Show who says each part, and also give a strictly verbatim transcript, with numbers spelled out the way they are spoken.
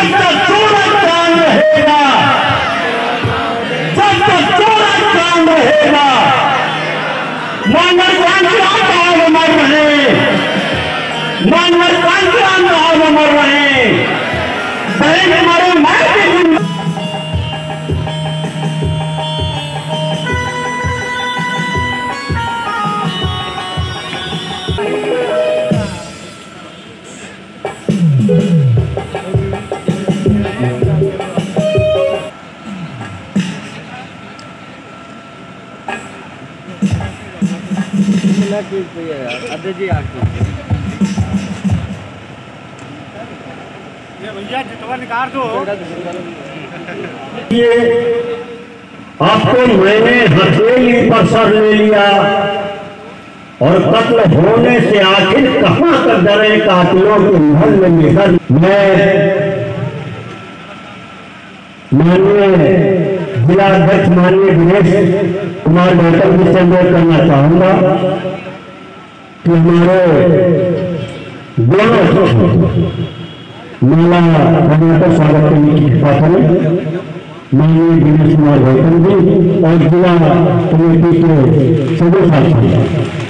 Speaker 1: जब तक सूरज चांद रहेगा, जब तक सूरज चांद रहेगा, मानव क्रांति अमर रहे, मानव क्रांति अमर रहे। बहन हमारे माँ की
Speaker 2: जी भैया जितवा निकाल दो।
Speaker 1: ये आपको मैंने हथेली पर सर ले लिया और कत्ल होने से आखिर कहां तक डरे कातिलों के महल में निकल। मैं माननीय जिला अध्यक्ष माननीय दिनेश कुमार गौतम जी से अनुरोध करना चाहूंगा कि हमारे दोनों माला कर्नाटक स्वागत करने की कृपा करें। माननीय दिनेश कुमार गौतम जी और जिला कमेटी के सदस्य।